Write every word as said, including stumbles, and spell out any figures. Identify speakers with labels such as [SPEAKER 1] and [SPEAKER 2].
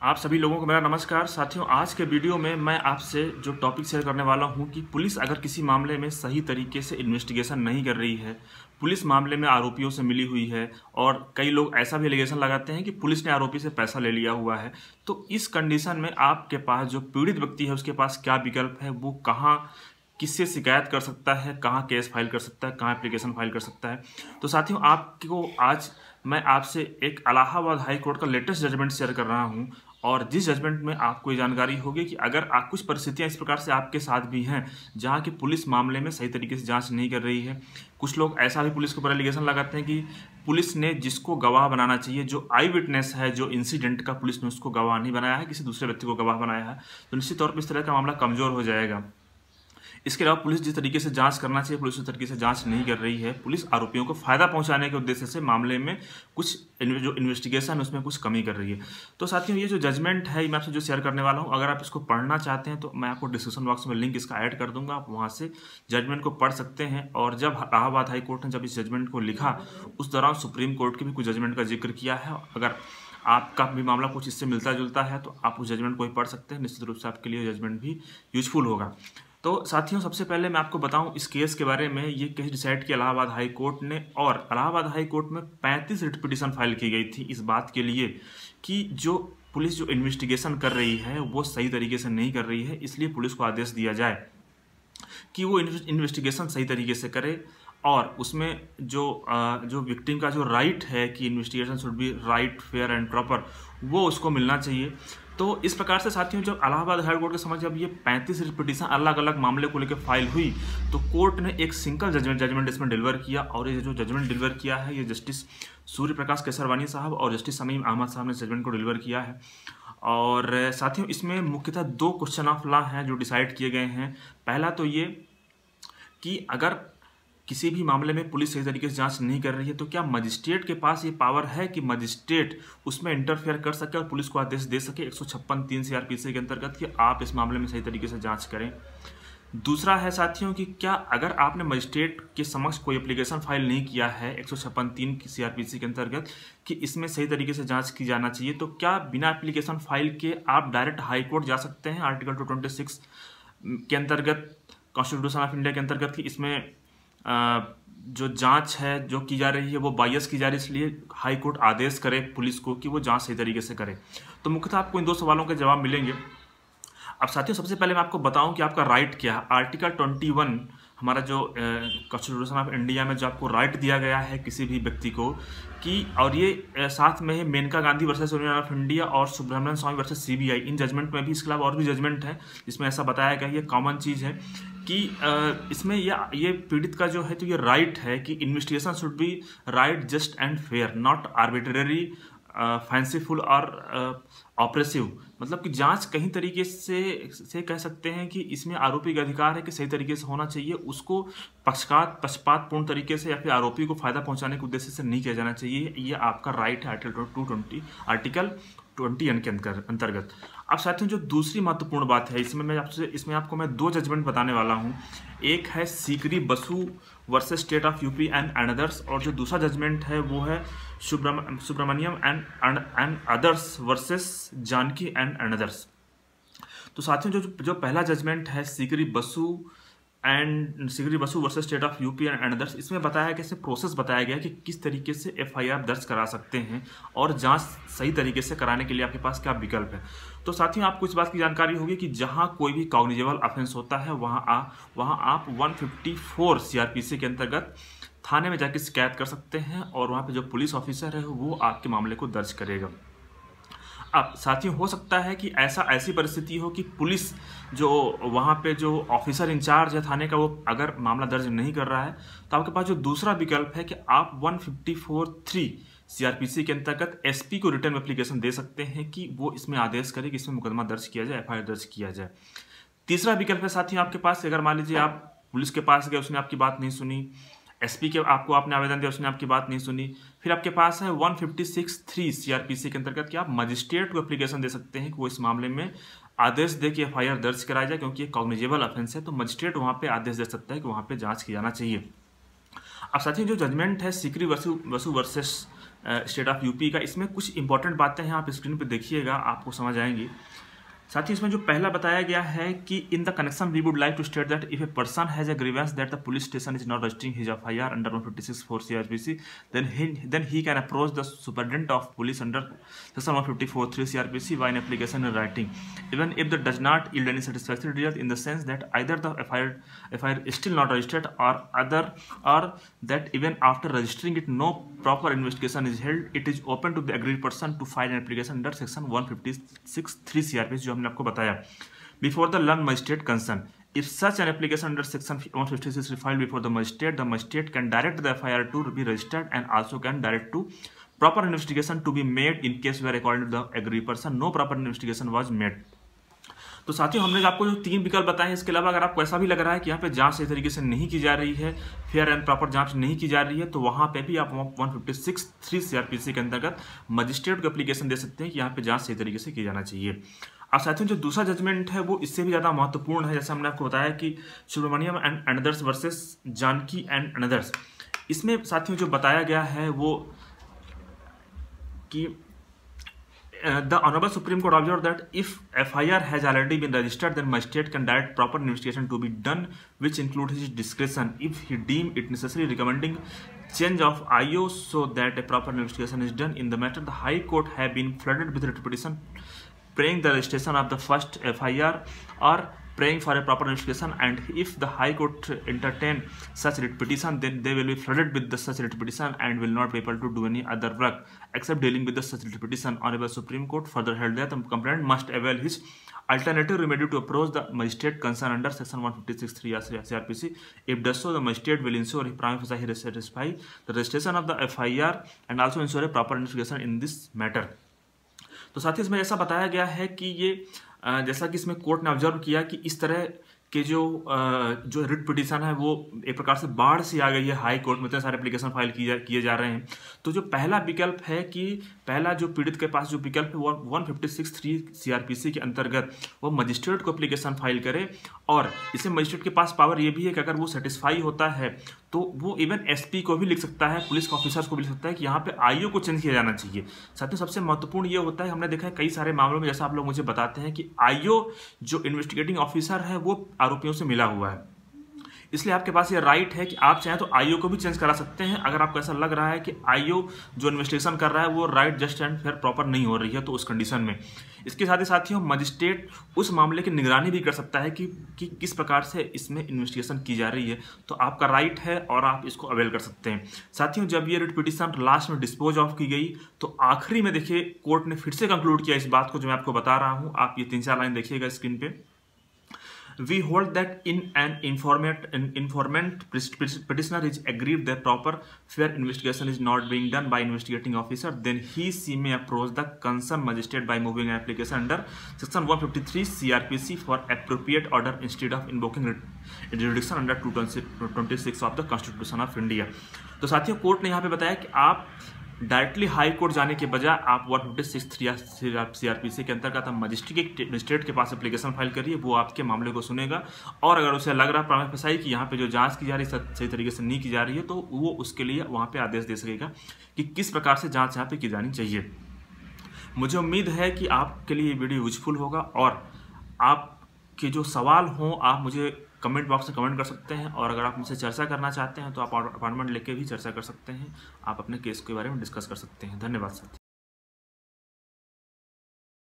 [SPEAKER 1] आप सभी लोगों को मेरा नमस्कार। साथियों, आज के वीडियो में मैं आपसे जो टॉपिक शेयर करने वाला हूं कि पुलिस अगर किसी मामले में सही तरीके से इन्वेस्टिगेशन नहीं कर रही है, पुलिस मामले में आरोपियों से मिली हुई है और कई लोग ऐसा भी एलिगेशन लगाते हैं कि पुलिस ने आरोपी से पैसा ले लिया हुआ है, तो इस कंडीशन में आपके पास जो पीड़ित व्यक्ति है उसके पास क्या विकल्प है, वो कहाँ किससे शिकायत कर सकता है, कहाँ केस फाइल कर सकता है, कहाँ एप्लीकेशन फाइल कर सकता है। तो साथियों, आपको आज मैं आपसे एक इलाहाबाद हाई कोर्ट का लेटेस्ट जजमेंट शेयर कर रहा हूं और जिस जजमेंट में आपको ये जानकारी होगी कि अगर आप कुछ परिस्थितियां इस प्रकार से आपके साथ भी हैं जहां की पुलिस मामले में सही तरीके से जांच नहीं कर रही है। कुछ लोग ऐसा भी पुलिस के ऊपर एलिगेशन लगाते हैं कि पुलिस ने जिसको गवाह बनाना चाहिए, जो आई विटनेस है, जो इंसिडेंट का, पुलिस ने उसको गवाह नहीं बनाया है, किसी दूसरे व्यक्ति को गवाह बनाया है, तो निश्चित तौर पर इस तरह का मामला कमजोर हो जाएगा। इसके अलावा पुलिस जिस तरीके से जांच करना चाहिए पुलिस उस तरीके से जांच नहीं कर रही है। पुलिस आरोपियों को फायदा पहुंचाने के उद्देश्य से मामले में कुछ जो इन्वेस्टिगेशन है उसमें कुछ कमी कर रही है। तो साथियों, ये जो जजमेंट है मैं आपसे जो शेयर करने वाला हूं, अगर आप इसको पढ़ना चाहते हैं तो मैं आपको डिस्क्रिप्शन बॉक्स में लिंक इसका ऐड कर दूंगा, आप वहां से जजमेंट को पढ़ सकते हैं। और जब इलाहाबाद हाई कोर्ट ने जब इस जजमेंट को लिखा उस दौरान सुप्रीम कोर्ट के भी कुछ जजमेंट का जिक्र किया है। अगर आपका भी मामला कुछ इससे मिलता जुलता है तो आप उस जजमेंट को ही पढ़ सकते हैं, निश्चित रूप से आपके लिए जजमेंट भी यूजफुल होगा। तो साथियों, सबसे पहले मैं आपको बताऊं इस केस के बारे में। ये केस डिसाइड किया इलाहाबाद हाई कोर्ट ने और इलाहाबाद हाई कोर्ट में पैंतीस रिट पिटीशन फाइल की गई थी इस बात के लिए कि जो पुलिस जो इन्वेस्टिगेशन कर रही है वो सही तरीके से नहीं कर रही है, इसलिए पुलिस को आदेश दिया जाए कि वो इन्वेस्टिगेशन सही तरीके से करे और उसमें जो जो विक्टिम का जो राइट है कि investigation should be right, fair and proper, वो उसको मिलना चाहिए। तो इस प्रकार से साथियों, जब इलाहाबाद हाई कोर्ट के समझ जब ये पैंतीस पिटीशन अलग अलग मामले को लेकर फाइल हुई तो कोर्ट ने एक सिंगल जजमेंट जजमेंट इसमें डिलीवर किया और ये जो जजमेंट डिलीवर किया है ये जस्टिस सूर्य प्रकाश केसरवानी साहब और जस्टिस समीम अहमद साहब ने जजमेंट को डिलीवर किया है। और साथियों, इसमें मुख्यतः दो क्वेश्चन ऑफ लॉ हैं जो डिसाइड किए गए हैं। पहला तो ये कि अगर किसी भी मामले में पुलिस सही तरीके से जांच नहीं कर रही है तो क्या मजिस्ट्रेट के पास ये पावर है कि मजिस्ट्रेट उसमें इंटरफेयर कर सके और पुलिस को आदेश दे सके एक सौ छप्पन तीन सीआरपीसी के अंतर्गत कि आप इस मामले में सही तरीके से जांच करें। दूसरा है साथियों कि क्या अगर आपने मजिस्ट्रेट के समक्ष कोई एप्लीकेशन फाइल नहीं किया है एक सौ छप्पन तीन की सीआरपीसी के अंतर्गत कि इसमें सही तरीके से जांच की जाना चाहिए, तो क्या बिना एप्लीकेशन फाइल के आप डायरेक्ट हाई कोर्ट जा सकते हैं आर्टिकल टू ट्वेंटी सिक्स के अंतर्गत, कॉन्स्टिट्यूशन ऑफ इंडिया के अंतर्गत, कि इसमें जो जांच है जो की जा रही है वो बायस की जा रही है, इसलिए हाई कोर्ट आदेश करे पुलिस को कि वो जांच सही तरीके से करे। तो मुख्यतः आपको इन दो सवालों के जवाब मिलेंगे। अब साथियों, सबसे पहले मैं आपको बताऊं कि आपका राइट क्या है। आर्टिकल इक्कीस हमारा जो कॉन्स्टिट्यूशन ऑफ इंडिया में जो आपको राइट दिया गया है किसी भी व्यक्ति को कि, और ये साथ में है Menaka Gandhi versus union of India और सुब्रमण्यम स्वामी वर्सेस सीबीआई, इन जजमेंट में भी इसके अलावा और भी जजमेंट है जिसमें ऐसा बताया गया, ये कॉमन चीज़ है कि इसमें ये ये पीड़ित का जो है तो ये राइट है कि investigation should be right, just and fair, not arbitrary, fanciful और ऑपरेसिव। मतलब कि जांच कहीं तरीके से से कह सकते हैं कि इसमें आरोपी का अधिकार है कि सही तरीके से होना चाहिए, उसको पक्षपात पक्षपातपूर्ण तरीके से या फिर आरोपी को फायदा पहुंचाने के उद्देश्य से नहीं किया जाना चाहिए। ये आपका राइट है article two twenty article twenty N के अंतर्गत। अब साथियों, जो दूसरी महत्वपूर्ण बात है इसमें मैं आपसे इसमें आपको मैं दो जजमेंट बताने वाला हूं। एक है Sikri Basu versus state of UP and others, और जो दूसरा जजमेंट है वो है Subramanyam and and others versus Janaki and others. तो साथियों, जो जो पहला जजमेंट है Sikri Basu and Sikri Basu versus state of UP and others, इसमें बताया गया, इसमें प्रोसेस बताया गया कि किस तरीके से एफआईआर दर्ज करा सकते हैं और जांच सही तरीके से कराने के लिए आपके पास क्या विकल्प है। तो साथियों, आपको इस बात की जानकारी होगी कि जहां कोई भी कॉग्निजेबल ऑफेंस होता है वहां आ वहां आप एक सौ चौवन सीआरपीसी के अंतर्गत थाने में जाकर शिकायत कर सकते हैं और वहां पे जो पुलिस ऑफिसर है वो आपके मामले को दर्ज करेगा। अब साथियों, हो सकता है कि ऐसा ऐसी परिस्थिति हो कि पुलिस जो वहाँ पे जो ऑफिसर इंचार्ज है थाने का, वो अगर मामला दर्ज नहीं कर रहा है तो आपके पास जो दूसरा विकल्प है कि आप एक सौ चौवन थ्री सीआरपीसी के अंतर्गत एसपी को रिटर्न एप्लीकेशन दे सकते हैं कि वो इसमें आदेश करे कि इसमें मुकदमा दर्ज किया जाए, एफआईआर दर्ज किया जाए। तीसरा विकल्प है साथियों आपके पास, अगर मान लीजिए आप पुलिस के पास गए, उसने आपकी बात नहीं सुनी, एसपी के आपको आपने आवेदन दिया, उसने आपकी बात नहीं सुनी, फिर आपके पास है एक सौ छप्पन थ्री सीआरपीसी के अंतर्गत कि आप मजिस्ट्रेट को एप्लीकेशन दे सकते हैं कि वो इस मामले में आदेश दे कि एफआईआर दर्ज कराया जाए, क्योंकि ये कॉग्निजेबल ऑफेंस है तो मजिस्ट्रेट वहाँ पे आदेश दे सकता है कि वहाँ पे जांच की जाना चाहिए। अब साथियों, जो जजमेंट है Sikri Vasu Vasu versus state of UP का। इसमें कुछ इंपॉर्टेंट बातें हैं, आप स्क्रीन पे देखिएगा, आपको समझ आएंगी। साथ ही इसमें जो पहला बताया गया है कि in the connection we would like to state that if a person has a grievance that the police station is not registering his F I R under one fifty six four CrPC then he then he can approach the superintendent of police under section one fifty four three CrPC by an application in writing even if that does not yield any satisfactory result in the sense that either the F I R F I R is still not registered or other or that even after registering it no proper investigation is held, it is open to the agreed person to file an application under section one fifty-six three C R P C जो हमने आपको बताया before the learned magistrate concerned. If such an application under section one fifty-six is filed before the magistrate, the magistrate can direct the F I R to be registered and also can direct to proper investigation to be made in case where according to the agreed person no proper investigation was made. तो साथियों हमने आपको जो तीन विकल्प बताए हैं, इसके अलावा अगर आपको ऐसा भी लग रहा है कि यहाँ पे जांच सही तरीके से नहीं की जा रही है, फेयर एंड प्रॉपर जांच नहीं की जा रही है, तो वहाँ पे भी आप one fifty six three CrPC के अंतर्गत मजिस्ट्रेट को एप्लीकेशन दे सकते हैं कि यहाँ पे जांच सही तरीके से की जाना चाहिए। अब साथियों जो दूसरा जजमेंट है वो इससे भी ज़्यादा महत्वपूर्ण है। जैसे हमने आपको बताया कि Subramanyam and others versus Janaki and others, इसमें साथियों जो बताया गया है वो कि Uh, the Honorable Supreme Court observed that if F I R has already been registered, then magistrate can direct proper investigation to be done, which includes his discretion if he deem it necessary, recommending change of I O so that a proper investigation is done in the matter. The High Court have been flooded with writ petition praying the registration of the first F I R or praying for a proper investigation, and if the High Court entertain such writ petition, then they will be flooded with the such writ petition and will not be able to do any other work except dealing with the such writ petition. Honorable Supreme Court further held that the complainant must avail his alternative remedy to approach the magistrate concerned under section one fifty-six three C R P C. If does so, the magistrate will ensure he prima facie satisfy the registration of the F I R and also ensure a proper investigation in this matter. तो साथ ही इसमें ऐसा बताया गया है कि ये जैसा कि इसमें कोर्ट ने ऑब्जर्व किया कि इस तरह के जो जो रिट पिटीशन है वो एक प्रकार से बाढ़ से आ गई है हाई कोर्ट में, इतने सारे एप्लीकेशन फाइल किए किए जा रहे हैं। तो जो पहला विकल्प है कि पहला जो पीड़ित के पास जो विकल्प है वो one fifty six three CrPC के अंतर्गत वो मजिस्ट्रेट को एप्लीकेशन फाइल करे, और इसे मजिस्ट्रेट के पास पावर ये भी है कि अगर वो सेटिस्फाई होता है तो वो इवन एसपी को भी लिख सकता है, पुलिस ऑफिसर्स को भी लिख सकता है कि यहाँ पे आईओ को चेंज किया जाना चाहिए। साथियों सबसे महत्वपूर्ण ये होता है, हमने देखा है कई सारे मामलों में जैसा आप लोग मुझे बताते हैं कि आईओ जो इन्वेस्टिगेटिंग ऑफिसर है वो आरोपियों से मिला हुआ है, इसलिए आपके पास ये राइट है कि आप चाहें तो आईओ को भी चेंज करा सकते हैं। अगर आपको ऐसा लग रहा है कि आईओ जो इन्वेस्टिगेशन कर रहा है वो right just and fair proper नहीं हो रही है, तो उस कंडीशन में इसके साथ ही साथियों मजिस्ट्रेट उस मामले की निगरानी भी कर सकता है कि, कि किस प्रकार से इसमें इन्वेस्टिगेशन की जा रही है। तो आपका राइट है और आप इसको अवेल कर सकते हैं। साथियों जब ये रिट पिटीशन लास्ट में डिस्पोज ऑफ की गई तो आखिरी में देखिए कोर्ट ने फिर से कंक्लूड किया इस बात को जो मैं आपको बता रहा हूँ। आप ये तीन चार लाइन देखिएगा स्क्रीन पे। We hold that in an informant, an informant petitioner is aggrieved that proper fair investigation is not being done by investigating officer, then he she may approach the concerned magistrate by moving an application under section one fifty-three C R P C for appropriate order instead of invoking jurisdiction under two twenty-six of the Constitution of India. तो साथियों court ने यहाँ पे बताया कि आप directly high court जाने के बजाय आप one fifty six three CrPC के अंतर्गत आप मजिस्ट्रेट मजिस्ट्रेट के पास एप्लीकेशन फाइल करिए, वो आपके मामले को सुनेगा, और अगर उसे लग रहा है प्राइमा फेसाई कि यहाँ पे जो जांच की जा रही है सही तरीके से नहीं की जा रही है तो वो उसके लिए वहाँ पे आदेश दे सकेगा कि किस प्रकार से जांच यहाँ पे की जानी चाहिए। मुझे उम्मीद है कि आपके लिए ये वीडियो यूजफुल होगा, और आपके जो सवाल हों आप मुझे कमेंट बॉक्स में कमेंट कर सकते हैं, और अगर आप मुझसे चर्चा करना चाहते हैं तो आप अपॉइंटमेंट लेके भी चर्चा कर सकते हैं, आप अपने केस के बारे में डिस्कस कर सकते हैं। धन्यवाद साथी।